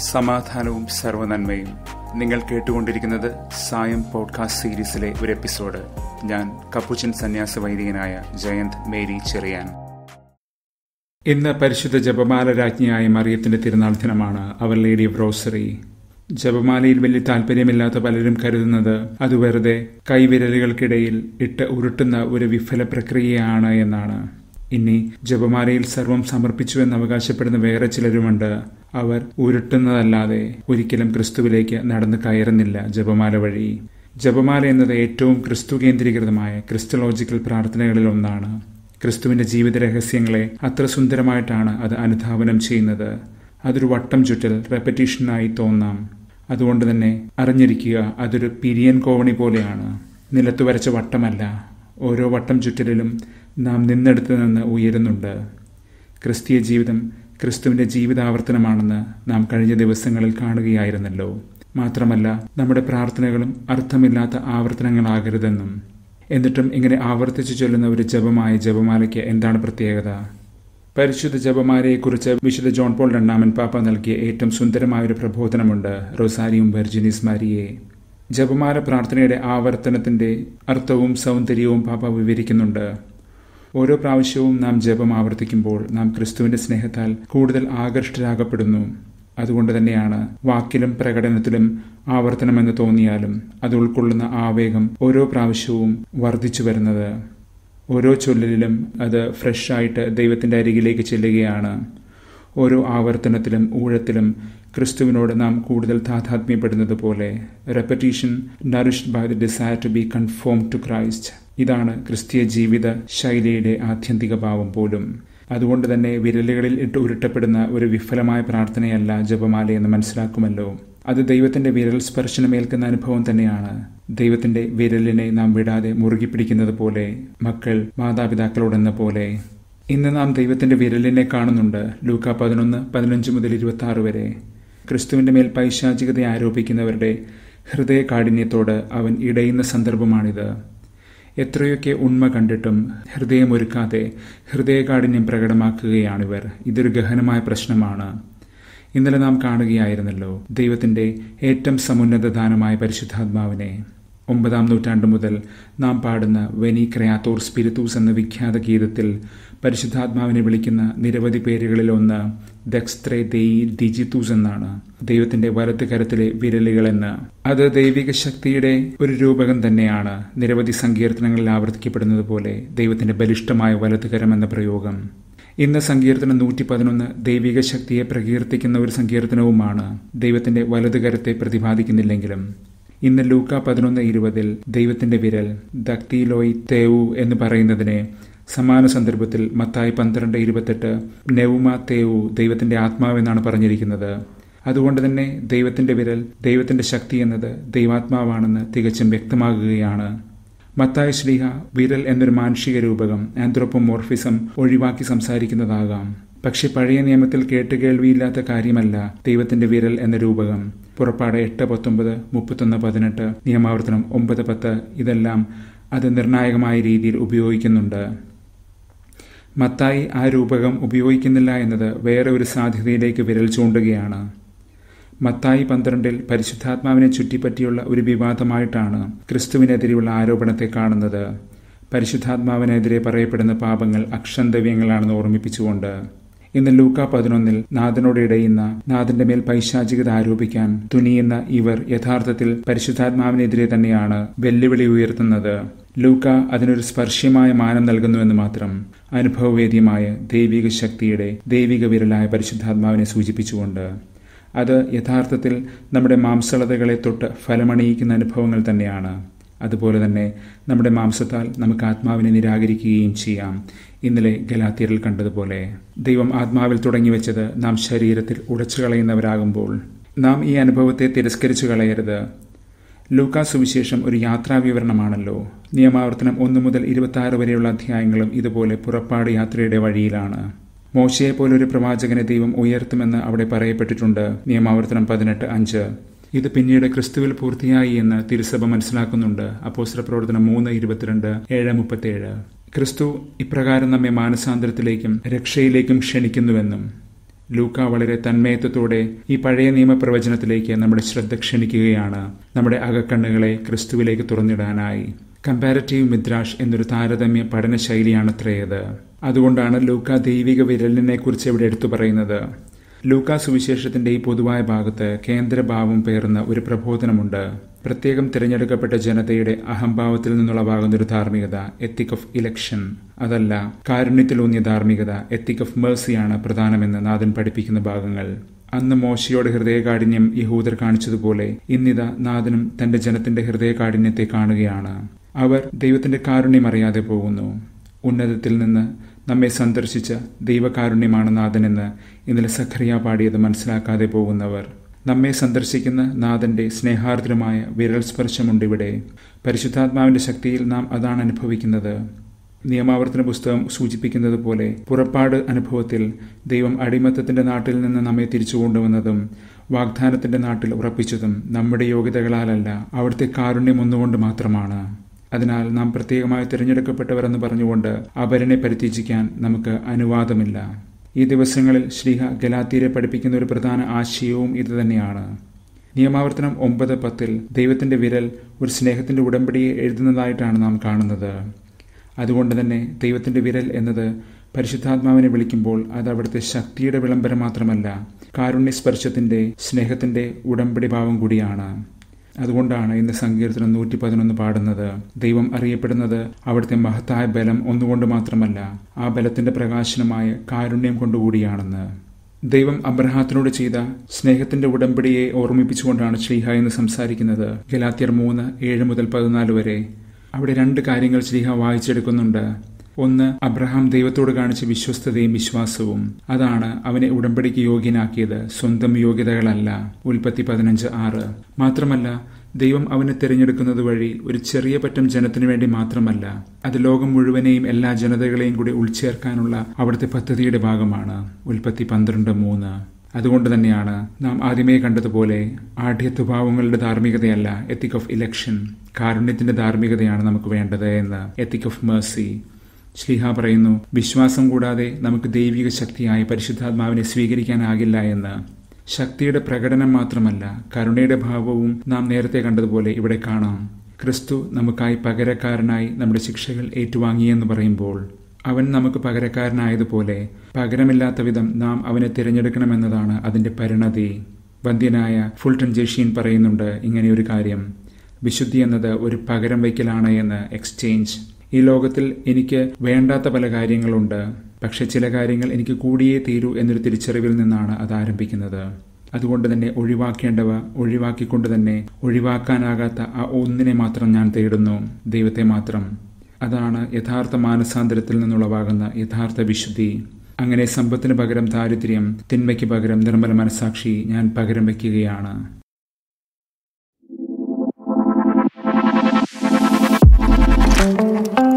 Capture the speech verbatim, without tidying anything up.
സമാധാനവും സർവ്വനന്മയും. നിങ്ങൾ കേട്ടുകൊണ്ടിരിക്കുന്നത് സായം പോഡ്കാസ്റ്റ് സീരീസിലെ ഒരു എപ്പിസോഡ്. ഞാൻ കപ്പുച്ചൻ സന്യാസ വൈദികനായ ജയന്ത് മേരി ചെറിയാൻ. ഇന്ന് പരിശുദ്ധ ജപമാല രാജ്ഞിയായ മറിയത്തിന്റെ തിരുനാൾ ദിനമാണ്. അവർ ലേഡി ഓഫ് റോസറി. ജപമാലയിൽ വലിയ താല്പര്യമില്ലാത്ത പലരും കരുതുന്നത് അത് വെറുതെ കൈവിരലുകൾക്കിടയിൽ ഇട്ട് ഉരുട്ടുന്ന ഒരു വിഫല പ്രക്രിയയാണ് എന്നാണ്. ഇനി ജപമാലയിൽ സർവം സമർപ്പിച്ചുവെന്ന് അവകാശപ്പെടുന്ന വേറെ ചിലരുമുണ്ട്. അവർ ഉരുട്ടുന്നതല്ലാതെ ഒരിക്കലും ക്രിസ്തുവിലേക്ക് നടന്നു കയറുന്നില്ല ജപമാല വഴി. ജപമാല എന്നത് ഏറ്റവും ക്രിസ്തു കേന്ദ്രീകൃതമായ ക്രിസ്റ്റോളജിക്കൽ പ്രാർത്ഥനകളിൽ ഒന്നാണ്. ക്രിസ്തുവിന്റെ ജീവിത രഹസ്യങ്ങളെ അത്ര സുന്ദരമായിട്ടാണ് അത് അനുധാവനം ചെയ്യുന്നത്. അതൊരു വട്ടം ചുറ്റൽ റെപ്പറ്റീഷനായി തോന്നാം. അതുകൊണ്ട് തന്നെ അറിഞ്ഞിരിക്കുക, അതൊരു പിരിയൻ കോവണി പോലെയാണ്. നിലത്തു വരച്ച വട്ടമല്ല. ഓരോ വട്ടം ചുറ്റലിലും നാം നിന്നെടുത്ത് നിന്ന് ഉയരുന്നുണ്ട്. ക്രിസ്തീയ ജീവിതം ക്രിസ്തുവിന്റെ ജീവിതാവർത്തനമാണെന്ന് നാം കഴിഞ്ഞ ദിവസങ്ങളിൽ കാണുകയായിരുന്നല്ലോ. മാത്രമല്ല, നമ്മുടെ പ്രാർത്ഥനകളും അർത്ഥമില്ലാത്ത ആവർത്തനങ്ങളാകരുതെന്നും. എന്നിട്ടും ഇങ്ങനെ ആവർത്തിച്ചു ചൊല്ലുന്ന ഒരു ജപമായ ജപമാലയ്ക്ക് എന്താണ് പ്രത്യേകത? പരിശുദ്ധ ജപമാലയെക്കുറിച്ച് വിശുദ്ധ ജോൺ പോൾ രണ്ടാമൻ പാപ്പ നൽകിയ ഏറ്റവും സുന്ദരമായൊരു പ്രബോധനമുണ്ട്, റൊസാരിയം വെർജിനിസ് മരിയേ. ജപമാല പ്രാർത്ഥനയുടെ ആവർത്തനത്തിന്റെ അർത്ഥവും സൗന്ദര്യവും പാപ്പ വിവരിക്കുന്നുണ്ട്. ഓരോ പ്രാവശ്യവും നാം ജപം ആവർത്തിക്കുമ്പോൾ നാം ക്രിസ്തുവിന്റെ സ്നേഹത്താൽ കൂടുതൽ ആകർഷ്ടരാകപ്പെടുന്നു. അതുകൊണ്ട് തന്നെയാണ് വാക്കിലും പ്രകടനത്തിലും ആവർത്തനമെന്ന് തോന്നിയാലും അത് ഉൾക്കൊള്ളുന്ന ആവേഗം ഓരോ പ്രാവശ്യവും വർദ്ധിച്ചു വരുന്നത്. ഓരോ ചൊല്ലലിലും അത് ഫ്രഷായിട്ട് ദൈവത്തിന്റെ അരികിലേക്ക് ചെല്ലുകയാണ്. ഓരോ ആവർത്തനത്തിലും ഊഴത്തിലും ക്രിസ്തുവിനോട് നാം കൂടുതൽ താതാത്മ്യപ്പെടുന്നത് പോലെ. Repetition nourished by the desire to be conformed to Christ. ഇതാണ് ക്രിസ്തീയ ജീവിത ശൈലിയുടെ ആത്യന്തിക ഭാവം പോലും. അതുകൊണ്ട് തന്നെ വിരലുകളിൽ ഇട്ട് ഉരുട്ടപ്പെടുന്ന ഒരു വിഫലമായ പ്രാർത്ഥനയല്ല ജപമാലയെന്ന് മനസ്സിലാക്കുമല്ലോ. അത് ദൈവത്തിന്റെ വിരൽ സ്പർശനമേൽക്കുന്ന അനുഭവം തന്നെയാണ്. ദൈവത്തിന്റെ വിരലിനെ നാം വിടാതെ മുറുകി പിടിക്കുന്നത് പോലെ, മക്കൾ മാതാപിതാക്കളോടെന്ന പോലെ. ഇന്ന് നാം ദൈവത്തിന്റെ വിരലിനെ കാണുന്നുണ്ട്. ലൂക്ക പതിനൊന്ന് പതിനഞ്ച് മുതൽ ഇരുപത്തി ആറ് വരെ. ക്രിസ്തുവിന്റെ മേൽ പൈശാചികത ആരോപിക്കുന്നവരുടെ ഹൃദയ കാഠിന്യത്തോട് അവൻ ഇടയുന്ന സന്ദർഭമാണിത്. എത്രയൊക്കെ ഉണ്മ കണ്ടിട്ടും ഹൃദയമൊരുക്കാതെ ഹൃദയകാഠിന്യം പ്രകടമാക്കുകയാണിവർ. ഇതൊരു ഗഹനമായ പ്രശ്നമാണ്. ഇന്നലെ നാം കാണുകയായിരുന്നല്ലോ ദൈവത്തിന്റെ ഏറ്റവും സമുന്നത ദാനമായ പരിശുദ്ധാത്മാവിനെ. ഒമ്പതാം നൂറ്റാണ്ട് മുതൽ നാം പാടുന്ന വെനി ക്രയാത്തോർ സ്പിരിത്തൂസ് എന്ന വിഖ്യാത ഗീതത്തിൽ പരിശുദ്ധാത്മാവിനെ വിളിക്കുന്ന നിരവധി പേരുകളിൽ ഒന്ന് ദെക്സ്ത്രേ ദെയി ഡിജിത്തൂസ് എന്നാണ്. ദൈവത്തിന്റെ വലത്ത് കരത്തിലെ വിരലുകളെന്ന്. അത് ദൈവിക ശക്തിയുടെ ഒരു രൂപകം തന്നെയാണ്. നിരവധി സങ്കീർത്തനങ്ങളിൽ ആവർത്തിക്കപ്പെടുന്നത് പോലെ ദൈവത്തിന്റെ ബലിഷ്ഠമായ വലത്തുകരം എന്ന പ്രയോഗം. ഇന്ന് സങ്കീർത്തനം നൂറ്റി പതിനൊന്ന് ദൈവിക ശക്തിയെ പ്രകീർത്തിക്കുന്ന ഒരു സങ്കീർത്തനവുമാണ്. ദൈവത്തിന്റെ വലതുകരത്തെ പ്രതിപാദിക്കുന്നില്ലെങ്കിലും. ഇന്ന് ലൂക്ക പതിനൊന്ന് ഇരുപതിൽ ദൈവത്തിന്റെ വിരൽ ദക്തിലോയ് തേവു എന്ന് പറയുന്നതിനെ സമാന സന്ദർഭത്തിൽ മത്തായി പന്ത്രണ്ട് ഇരുപത്തെട്ട് നെവുമ തേവു ദൈവത്തിന്റെ ആത്മാവെന്നാണ് പറഞ്ഞിരിക്കുന്നത്. അതുകൊണ്ട് തന്നെ ദൈവത്തിന്റെ വിരൽ, ദൈവത്തിന്റെ ശക്തി എന്നത് ദൈവാത്മാവാണെന്ന് തികച്ചും വ്യക്തമാകുകയാണ്. മത്തായി ശ്ലീഹ വിരൽ എന്നൊരു മാനുഷിക രൂപകം, ആന്ത്രോപ്പോമോർഫിസം ഒഴിവാക്കി സംസാരിക്കുന്നതാകാം. പക്ഷെ പഴയ നിയമത്തിൽ കേട്ടുകേൾവിയില്ലാത്ത കാര്യമല്ല ദൈവത്തിന്റെ വിരൽ എന്ന രൂപകം. പുറപ്പാട് എട്ട് പത്തൊമ്പത്, മുപ്പത്തൊന്ന് പതിനെട്ട്, നിയമാവർത്തനം ഒമ്പത് പത്ത്, ഇതെല്ലാം അത് നിർണായകമായ രീതിയിൽ ഉപയോഗിക്കുന്നുണ്ട്. മത്തായി ആ രൂപകം ഉപയോഗിക്കുന്നില്ല എന്നത് വേറെ ഒരു സാധ്യതയിലേക്ക് വിരൽ ചൂണ്ടുകയാണ്. മത്തായി പന്ത്രണ്ടിൽ പരിശുദ്ധാത്മാവിനെ ചുറ്റിപ്പറ്റിയുള്ള ഒരു വിവാദമായിട്ടാണ് ക്രിസ്തുവിനെതിരെയുള്ള ആരോപണത്തെ കാണുന്നത്. പരിശുദ്ധാത്മാവിനെതിരെ പറയപ്പെടുന്ന പാപങ്ങൾ അക്ഷന്തവ്യങ്ങളാണെന്ന് ഓർമ്മിപ്പിച്ചുകൊണ്ട്. ഇന്ന് ലൂക്ക പതിനൊന്നിൽ നാഥനോട് ഇടയുന്ന, നാഥന്റെ മേൽ പൈശാചികത ആരോപിക്കാൻ തുനിയുന്ന ഇവർ യഥാർത്ഥത്തിൽ പരിശുദ്ധാത്മാവിനെതിരെ തന്നെയാണ് വെല്ലുവിളി ഉയർത്തുന്നത്. ലൂക്ക അതിനൊരു സ്പർശ്യമായ മാനം നൽകുന്നുവെന്ന് മാത്രം. അനുഭവവേദ്യമായ ദൈവിക ശക്തിയുടെ ദൈവിക വിരലായ പരിശുദ്ധാത്മാവിനെ സൂചിപ്പിച്ചുകൊണ്ട്. അത് യഥാർത്ഥത്തിൽ നമ്മുടെ മാംസളതകളെ തൊട്ട് ഫലമണിയിക്കുന്ന അനുഭവങ്ങൾ തന്നെയാണ്. അതുപോലെ തന്നെ നമ്മുടെ മാംസത്താൽ നമുക്ക് ആത്മാവിനെ നിരാകരിക്കുകയും ചെയ്യാം. ഇന്നലെ ഗലാത്യരിൽ കണ്ടതുപോലെ ദൈവം ആത്മാവിൽ തുടങ്ങിവെച്ചത് നാം ശരീരത്തിൽ ഉടച്ചു കളയുന്നവരാകുമ്പോൾ നാം ഈ അനുഭവത്തെ തിരസ്കരിച്ചു കളയരുത്. ലൂക്കാ സുവിശേഷം ഒരു യാത്രാവിവരണമാണല്ലോ. നിയമാവർത്തനം ഒന്ന് മുതൽ ഇരുപത്തി ആറ് വരെയുള്ള അധ്യായങ്ങളും ഇതുപോലെ പുറപ്പാട് യാത്രയുടെ വഴിയിലാണ്. മോശയെ പോലൊരു പ്രവാചകനെ ദൈവം ഉയർത്തുമെന്ന് അവിടെ പറയപ്പെട്ടിട്ടുണ്ട്. നിയമാവർത്തനം പതിനെട്ട് അഞ്ച്. ഇത് പിന്നീട് ക്രിസ്തുവിൽ പൂർത്തിയായി എന്ന് തിരുസഭ മനസ്സിലാക്കുന്നുണ്ട്. അപ്പോസ്തല പ്രവർത്തനം മൂന്ന് ഇരുപത്തിരണ്ട്, ഏഴ് മുപ്പത്തേഴ്. ക്രിസ്തു ഇപ്രകാരം നമ്മെ മാനസാന്തരത്തിലേക്കും രക്ഷയിലേക്കും ക്ഷണിക്കുന്നുവെന്നും ലൂക്ക വളരെ തന്മയത്വത്തോടെ ഈ പഴയ നിയമപ്രവചനത്തിലേക്ക് നമ്മുടെ ശ്രദ്ധ ക്ഷണിക്കുകയാണ്, നമ്മുടെ അകക്കണ്ണുകളെ ക്രിസ്തുവിലേക്ക് തുറന്നിടാനായി. കമ്പാരറ്റീവ് മിദ്രാഷ് എന്നൊരു താരതമ്യ പഠന ശൈലിയാണത്രയത്. അതുകൊണ്ടാണ് ലൂക്ക ദൈവിക വിരലിനെ കുറിച്ച് ഇവിടെ എടുത്തു പറയുന്നത്. ലൂക്കാ സുവിശേഷത്തിന്റെ ഈ പൊതുവായ ഭാഗത്ത് കേന്ദ്രഭാവം പേർന്ന ഒരു പ്രബോധനമുണ്ട്. പ്രത്യേകം തിരഞ്ഞെടുക്കപ്പെട്ട ജനതയുടെ അഹംഭാവത്തിൽ നിന്നുളവാകുന്ന ഒരു ധാർമ്മികത, എത്തിക് ഓഫ് ഇലക്ഷൻ. അതല്ല, കാരുണ്യത്തിലൂന്നിയ ധാർമ്മികത, എത്തിക് ഓഫ് മേഴ്സിയാണ് പ്രധാനമെന്ന് നാഥൻ പഠിപ്പിക്കുന്ന ഭാഗങ്ങൾ. അന്ന് മോശയോട് ഹൃദയകാഠിന്യം യഹൂദർ കാണിച്ചതുപോലെ ഇന്നിതാ നാഥനും തന്റെ ജനത്തിന്റെ ഹൃദയകാഠിന്യത്തെ കാണുകയാണ്. അവർ ദൈവത്തിന്റെ കാരുണ്യം അറിയാതെ പോകുന്നു. ഉന്നതത്തിൽ നിന്ന് നമ്മെ സന്ദർശിച്ച ദൈവകാരുണ്യമാണ് നാഥനെന്ന് ഇന്നലെ സഖറിയ പാടിയത് മനസ്സിലാക്കാതെ പോകുന്നവർ. നമ്മെ സന്ദർശിക്കുന്ന നാഥന്റെ സ്നേഹാർദ്രമായ വിരൽ സ്പർശമുണ്ട് ഇവിടെ. പരിശുദ്ധാത്മാവിന്റെ ശക്തിയിൽ നാം അതാണ് അനുഭവിക്കുന്നത്. നിയമാവർത്തന പുസ്തകം സൂചിപ്പിക്കുന്നത് പോലെ പുറപ്പാട് അനുഭവത്തിൽ ദൈവം അടിമത്തത്തിന്റെ നാട്ടിൽ നിന്ന് നമ്മെ തിരിച്ചു കൊണ്ടുവന്നതും വാഗ്ദാനത്തിന്റെ നാട്ടിൽ ഉറപ്പിച്ചതും നമ്മുടെ യോഗ്യതകളാലല്ല, അവിടുത്തെ കാരുണ്യം ഒന്നുകൊണ്ട് മാത്രമാണ്. അതിനാൽ നാം പ്രത്യേകമായി തിരഞ്ഞെടുക്കപ്പെട്ടവർ എന്ന് പറഞ്ഞുകൊണ്ട് അപരനെ പരിത്യജിക്കാൻ നമുക്ക് അനുവാദമില്ല. ഈ ദിവസങ്ങളിൽ ശ്ലീഹ ഗലാത്യരെ പഠിപ്പിക്കുന്ന ഒരു പ്രധാന ആശയവും ഇതുതന്നെയാണ്. നിയമാവർത്തനം ഒമ്പത് പത്തിൽ ദൈവത്തിന്റെ വിരൽ ഒരു സ്നേഹത്തിന്റെ ഉടമ്പടിയെ എഴുതുന്നതായിട്ടാണ് നാം കാണുന്നത്. അതുകൊണ്ട് തന്നെ ദൈവത്തിന്റെ വിരൽ എന്നത് പരിശുദ്ധാത്മാവിനെ വിളിക്കുമ്പോൾ അത് അവിടുത്തെ ശക്തിയുടെ വിളംബരം മാത്രമല്ല, കാരുണ്യസ്പർശത്തിന്റെ, സ്നേഹത്തിന്റെ ഉടമ്പടി ഭാവം കൂടിയാണ്. അതുകൊണ്ടാണ് ഇന്ന് സങ്കീർത്തനം നൂറ്റി പതിനൊന്ന് പാടുന്നത്, ദൈവം അറിയപ്പെടുന്നത് അവിടുത്തെ മഹത്തായ ബലം ഒന്നുകൊണ്ട് മാത്രമല്ല, ആ ബലത്തിന്റെ പ്രകാശനമായ കാരുണ്യം കൊണ്ടുകൂടിയാണെന്ന്. ദൈവം അബ്രഹാത്തിനോട് ചെയ്ത സ്നേഹത്തിന്റെ ഉടമ്പടിയെ ഓർമ്മിപ്പിച്ചുകൊണ്ടാണ് ശ്ലീഹ എന്ന് സംസാരിക്കുന്നത്. ഗലാത്യർ മൂന്ന് ഏഴ് മുതൽ പതിനാല് വരെ. അവിടെ രണ്ട് കാര്യങ്ങൾ ശ്ലീഹ വായിച്ചെടുക്കുന്നുണ്ട്. ഒന്ന്, അബ്രഹാം ദൈവത്തോട് കാണിച്ച വിശ്വസ്തതയും വിശ്വാസവും. അതാണ് അവനെ ഉടമ്പടിക്ക് യോഗ്യനാക്കിയത്, സ്വന്തം യോഗ്യതകളല്ല. ഉൽപ്പത്തി പതിനഞ്ച് ആറ്. മാത്രമല്ല, ദൈവം അവനെ തിരഞ്ഞെടുക്കുന്നത് വഴി ഒരു ചെറിയ പറ്റം ജനത്തിനു വേണ്ടി മാത്രമല്ല, അത് ലോകം മുഴുവനെയും എല്ലാ ജനതകളെയും കൂടി ഉൾച്ചേർക്കാനുള്ള അവിടുത്തെ പദ്ധതിയുടെ ഭാഗമാണ്. ഉൽപ്പത്തി പന്ത്രണ്ട് മൂന്ന്. അതുകൊണ്ട് തന്നെയാണ് നാം ആദ്യമേ കണ്ടതുപോലെ ആഢ്യത്വഭാവങ്ങളുടെ ധാർമ്മികതയല്ല എത്തിക് ഓഫ് ഇലക്ഷൻ, കാരുണ്യത്തിന്റെ ധാർമ്മികതയാണ് നമുക്ക് വേണ്ടത് എന്ന്, എത്തിക് ഓഫ് മേഴ്സി. ശ്ലീഹ പറയുന്നു, വിശ്വാസം കൂടാതെ നമുക്ക് ദൈവിക ശക്തിയായ പരിശുദ്ധാത്മാവിനെ സ്വീകരിക്കാനാകില്ല എന്ന്. ശക്തിയുടെ പ്രകടനം മാത്രമല്ല, കരുണയുടെ ഭാവവും നാം നേരത്തെ കണ്ടതുപോലെ ഇവിടെ കാണാം. ക്രിസ്തു നമുക്കായി പകരക്കാരനായി നമ്മുടെ ശിക്ഷകൾ ഏറ്റുവാങ്ങിയെന്ന് പറയുമ്പോൾ അവൻ നമുക്ക് പകരക്കാരനായതുപോലെ പകരമില്ലാത്ത വിധം നാം അവനെ തിരഞ്ഞെടുക്കണമെന്നതാണ് അതിന്റെ പരിണതി. വന്ധ്യനായ ഫുൾട്ടൺ ജെഷീൻ പറയുന്നുണ്ട് ഇങ്ങനെയൊരു കാര്യം, വിശുദ്ധി എന്നത് ഒരു പകരം വയ്ക്കലാണ് എന്ന്. എക്സ്ചേഞ്ച്. ഈ ലോകത്തിൽ എനിക്ക് വേണ്ടാത്ത പല കാര്യങ്ങളുണ്ട്, പക്ഷെ ചില കാര്യങ്ങൾ എനിക്ക് കൂടിയേ തീരൂ എന്നൊരു തിരിച്ചറിവിൽ നിന്നാണ് അത് ആരംഭിക്കുന്നത്. അതുകൊണ്ട് തന്നെ ഒഴിവാക്കേണ്ടവ ഒഴിവാക്കിക്കൊണ്ട് തന്നെ ഒഴിവാക്കാനാകാത്ത ആ ഒന്നിനെ മാത്രം ഞാൻ തേടുന്നു, ദൈവത്തെ മാത്രം. അതാണ് യഥാർത്ഥ മാനസാന്തരത്തിൽ നിന്നുളവാകുന്ന യഥാർത്ഥ വിശുദ്ധി. അങ്ങനെ സമ്പത്തിന് പകരം ദാരിദ്ര്യം, തിന്മയ്ക്ക് പകരം നിർമ്മല മനസാക്ഷി ഞാൻ പകരം വയ്ക്കുകയാണ്. Thank you.